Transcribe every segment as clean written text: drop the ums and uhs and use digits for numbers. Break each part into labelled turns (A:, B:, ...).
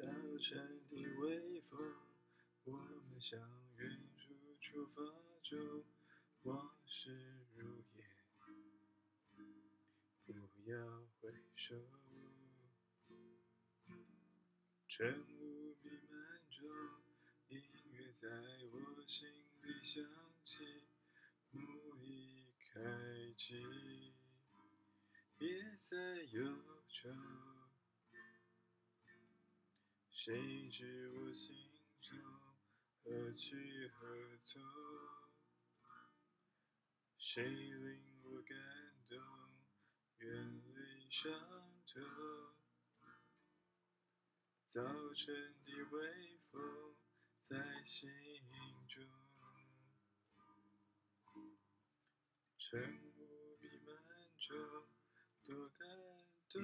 A: 早晨的微风，我们向远处出发中，往事如烟，不要回首。晨雾弥漫中，音乐在我心里响起，幕已开启，别再忧愁。谁知我心中何去何从？谁令我感动，眼泪上头？早晨的微风在心中，晨雾弥漫中多感动，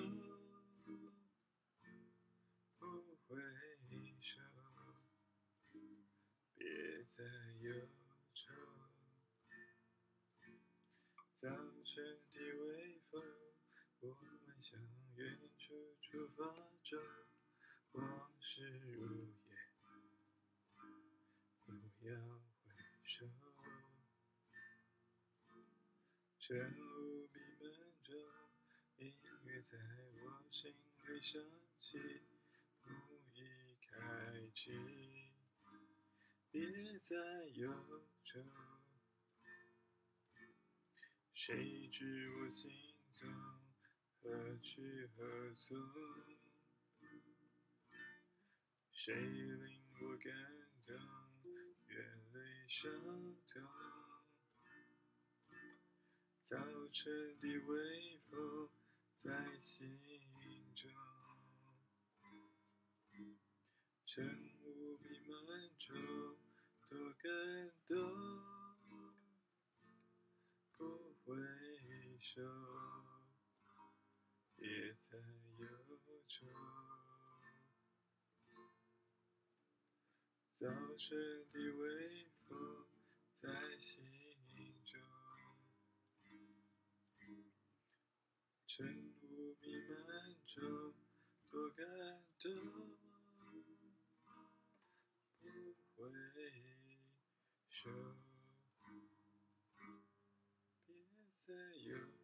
A: 不回首，别再忧愁。早晨的微风，我们向远处出发中，往事如烟，不要回首。晨雾弥漫中，音乐在我心里响起，幕已开启，别再忧愁。谁知我心中何去何从？谁令我感动，眼泪上头？早晨的微风在心中，晨雾弥漫中多感动，不回首，别再忧愁。早晨的微风在心中，晨雾弥漫中多感动，不回首，别再忧愁。